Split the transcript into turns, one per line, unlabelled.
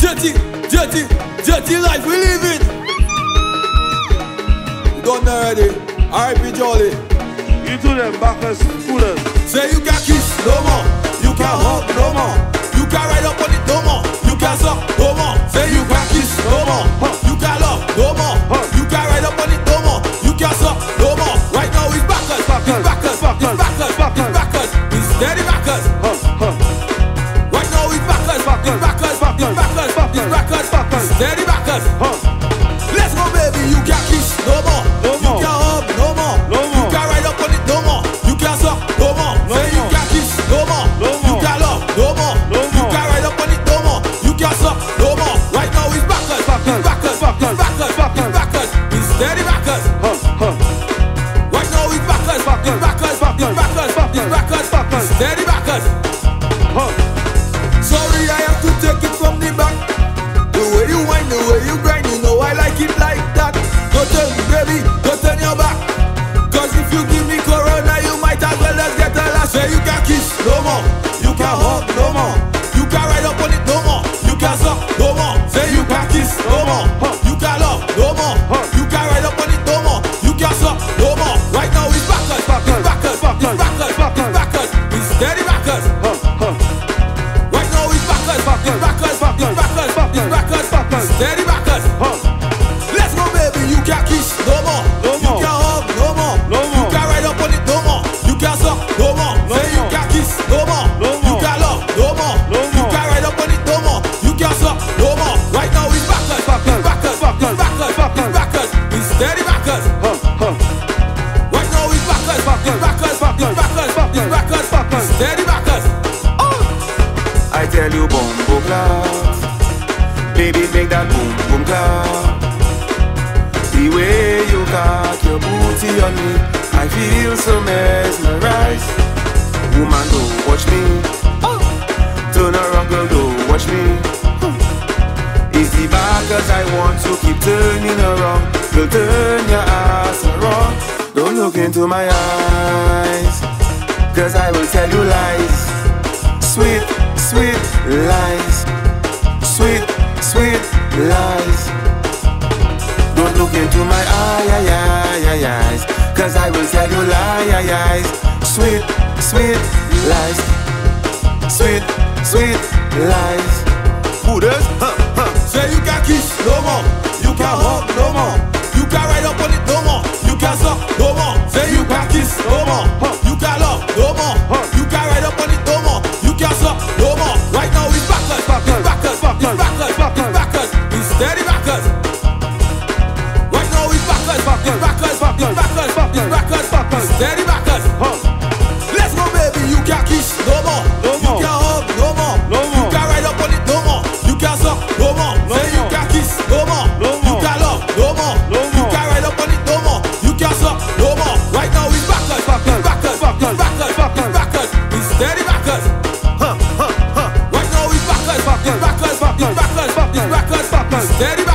dirty life we living. You don't know already. R.I.P. Jolly.
You to them, Backerz, Pudaz.
Say you can kiss no more, you can hug no more, you can ride up on it no more, you can suck no more. Say you can kiss no more, you can love no more, you can ride up on it no more, you can suck no more. Right now it's Backerz, it's Backerz, it's Backerz, it's Backerz, it's steady Backerz. Right now it's Backerz, it's Backerz, it's Backerz, it's Backerz, it's steady Backerz. Let's go baby, you can kiss no more, you can hug no more, you can ride up on it no more, you can suck no more. Say you can kiss no more, you can love no more, you can ride up on it no more, you can suck no more. Right now it's Backerz, it's Backerz, it's Backerz, it's Backerz, it's steady Backerz. Right now it's Backerz, it's Backerz, it's Backerz, it's Backerz, it's steady Backerz. Sorry I have to take it from the back. The way you whine, the way you grind, you know I like it like that. Don't turn baby, don't turn your back, cause if you give me corona you might as well as get a lash. Say you can kiss no more, you can hug no more, you can ride up on it no more, you can suck no more. Say you can kiss no more, you can love no more, you can ride up on it no more, you can suck no more. Right now it's Backerz, it's Backerz, it's Backerz, it's Backerz, it's steady Backerz. Right now it's Backerz, it's Backerz, it's Backerz, it's Backerz, it's steady Backerz. Let's go baby, you can kiss no more, you can hug no more, you can ride up on it no more, you can suck no more. Say you can kiss no more, you can love no more, you can ride up on it no more, you can suck no more. Right now it's Backerz, it's Backerz, it's Backerz, it's Backerz, it's steady Backerz. Right now it's Backerz, it's Backerz, it's Backerz, it's Backerz, it's steady Backerz.
I tell you boom boom clap, baby make that boom boom clap. The way you got your booty on me, I feel so mesmerized. Woman don't watch me, turn around girl don't watch me. It's the Backerz I want to keep turning around. Girl turn your ass around, don't look into my eyes, cause I will tell you lies. Sweet, sweet lies, sweet, sweet lies. Don't look into my eyes, cause I will tell you lies. Sweet, sweet lies, sweet, sweet lies.
Pudaz, say you can kiss no more, you can hug no more, you can ride up on it no more, you can suck no more. Say you can kiss no more, you can love no more, you can ride up on it no more, you can suck no more. Right now it's Backerz, it's Backerz, it's Backerz, it's Backerz, it's steady Backerz. Right now it's Backerz, it's Backerz, it's Backerz, it's Backerz, it's steady Backerz. Let's go baby, you can kiss no more, you can hug no more, you can ride up on it no more, you can suck no more. Say you can kiss no more, you can love no more, you can ride up on it no more, you can suck no more. Right now it's Backerz, it's Backerz, it's Backerz, it's Backerz, it's steady Backerz. Right now it's Backerz, it's Backerz, it's Backerz, it's Backerz, it's steady Backerz.